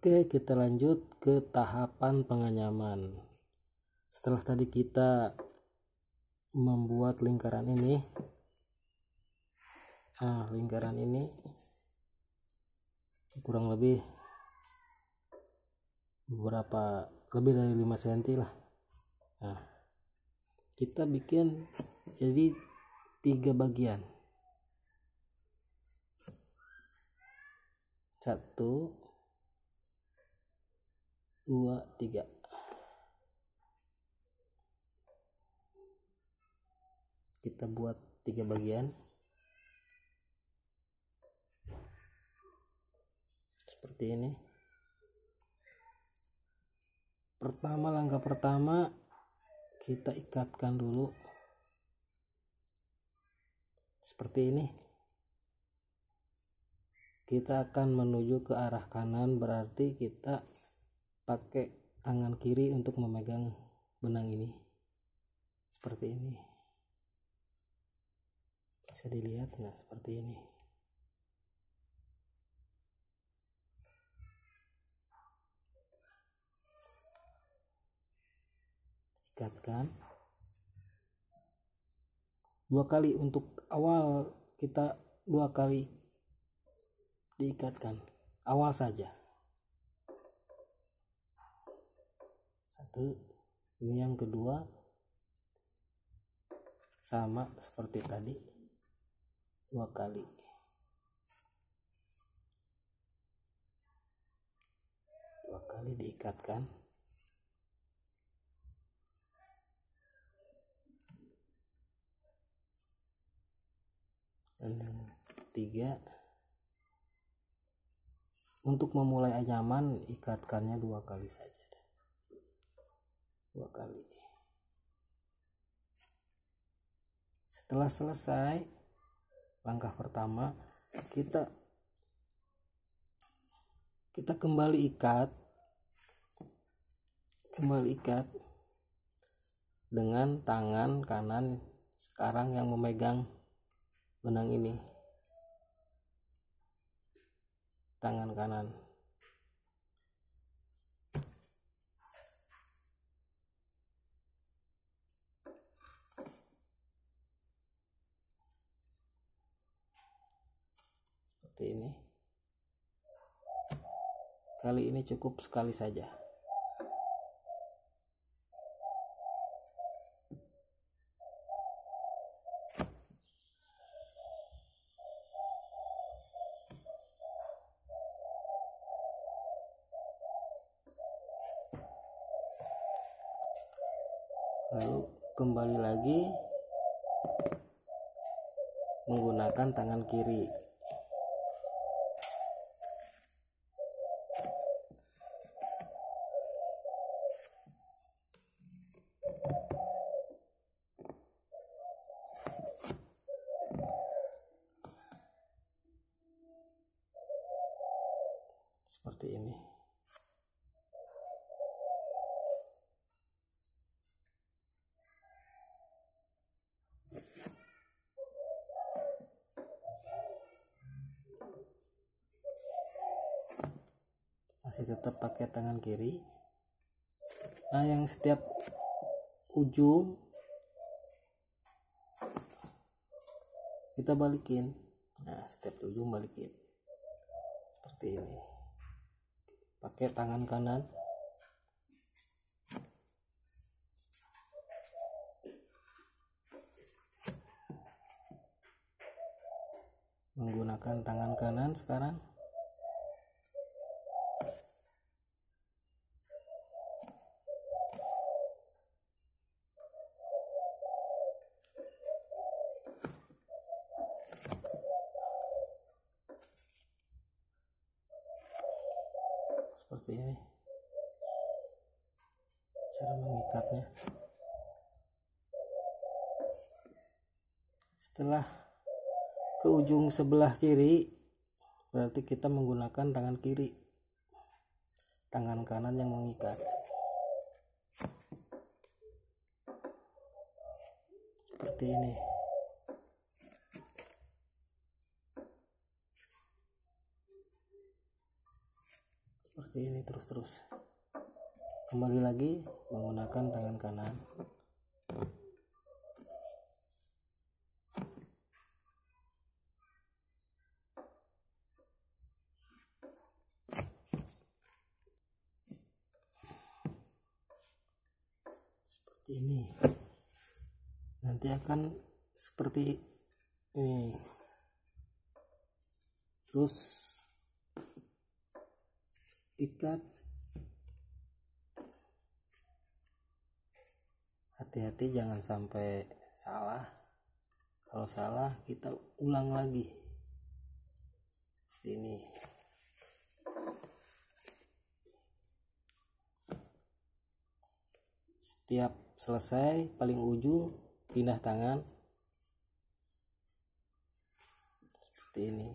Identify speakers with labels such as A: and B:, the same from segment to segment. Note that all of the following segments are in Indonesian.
A: Oke, kita lanjut ke tahapan penganyaman. Setelah tadi kita membuat lingkaran ini, lingkaran ini kurang lebih lebih dari 5 cm lah. Nah, kita bikin jadi 3 bagian. 1 2 3. Kita buat 3 bagian seperti ini. Langkah pertama kita ikatkan dulu seperti ini. Kita akan menuju ke arah kanan, berarti kita pakai tangan kiri untuk memegang benang ini seperti ini. Bisa dilihat, nah seperti ini. Ikatkan 2 kali. Untuk awal kita 2 kali diikatkan, awal saja. 1, ini yang kedua sama seperti tadi, 2 kali. Diikatkan. Dan yang ketiga, untuk memulai anyaman ikatkannya 2 kali saja. 2 kali. Setelah selesai langkah pertama, kita kembali ikat dengan tangan kanan sekarang yang memegang benang ini, tangan kanan. Seperti ini. Kali ini cukup sekali saja. Lalu kembali lagi menggunakan tangan kiri. Seperti ini. Masih tetap pakai tangan kiri. Nah, yang setiap ujung kita balikin. Nah, setiap ujung balikin seperti ini. Pakai tangan kanan. Menggunakan tangan kanan sekarang. Seperti ini cara mengikatnya. Setelah ke ujung sebelah kiri, berarti kita menggunakan tangan kiri, tangan kanan yang mengikat. Seperti ini. seperti ini terus. Kembali lagi menggunakan tangan kanan. Seperti ini. Nanti akan seperti ini. Terus ikat. Hati-hati jangan sampai salah. Kalau salah kita ulang lagi. Sini. Setiap selesai paling ujung pindah tangan. Seperti ini.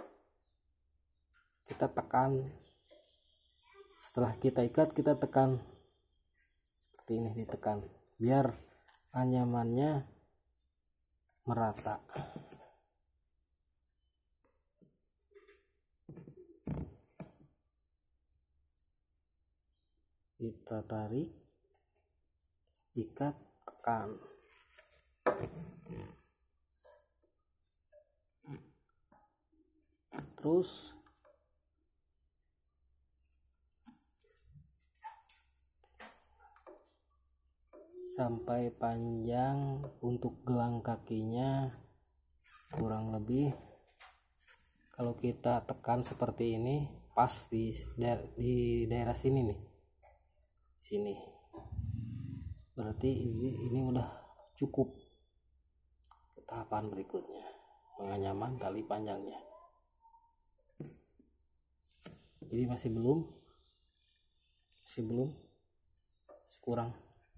A: Kita tekan. Setelah kita ikat, kita tekan. Seperti ini, ditekan. Biar anyamannya merata. Kita tarik, ikat, tekan. Terus sampai panjang. Untuk gelang kakinya kurang lebih, kalau kita tekan seperti ini, pas di daerah sini nih, sini, berarti ini udah cukup. Tahapan berikutnya penganyaman tali panjangnya. Jadi masih belum, kurang.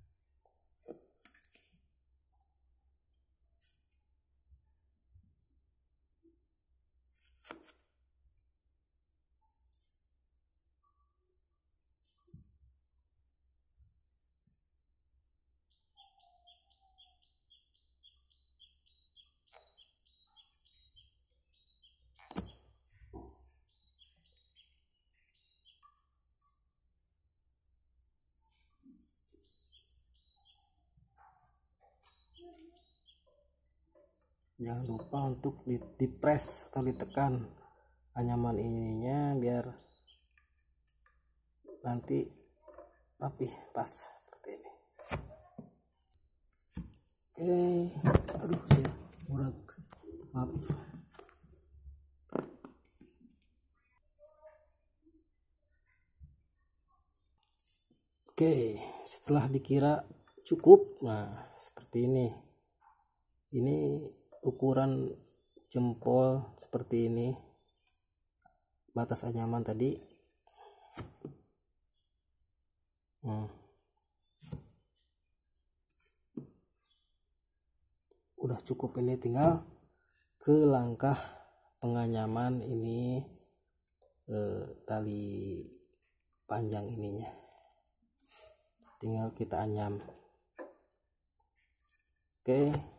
A: Jangan lupa untuk dipres atau ditekan anyaman ininya biar nanti rapih, pas seperti ini. Aduh, saya urat, maaf. Oke, setelah dikira cukup, nah seperti ini. Ini ukuran jempol seperti ini, batas anyaman tadi. Udah cukup, ini tinggal ke langkah penganyaman ini, tali panjang ininya tinggal kita anyam. Oke.